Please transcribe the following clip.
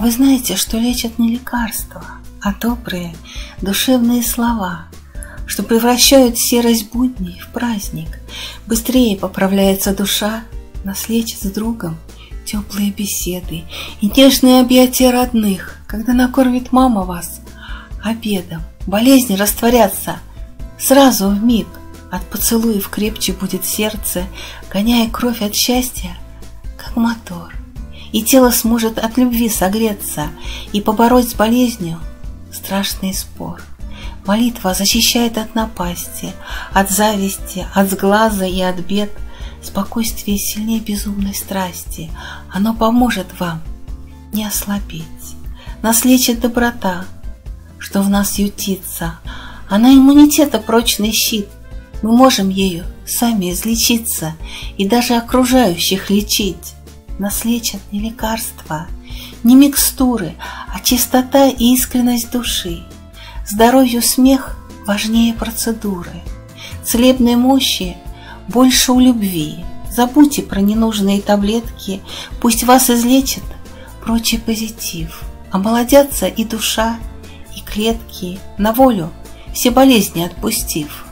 Вы знаете, что лечат не лекарства, а добрые душевные слова, что превращают серость будней в праздник. Быстрее поправляется душа, нас лечат с другом теплые беседы и нежные объятия родных, когда накормит мама вас обедом. Болезни растворятся сразу вмиг, от поцелуев крепче будет сердце, гоняя кровь от счастья, как мотор. И тело сможет от любви согреться и побороть с болезнью страшный спор. Молитва защищает от напасти, от зависти, от сглаза и от бед. Спокойствие сильнее безумной страсти. Оно поможет вам не ослабеть. Нас лечит доброта, что в нас ютится. Она иммунитета прочный щит. Мы можем ею сами излечиться и даже окружающих лечить. Нас лечат не лекарства, не микстуры, а чистота и искренность души. Здоровью смех важнее процедуры. Целебной мощи больше у любви. Забудьте про ненужные таблетки, пусть вас излечит прочий позитив. Омолодятся и душа, и клетки, на волю все болезни отпустив.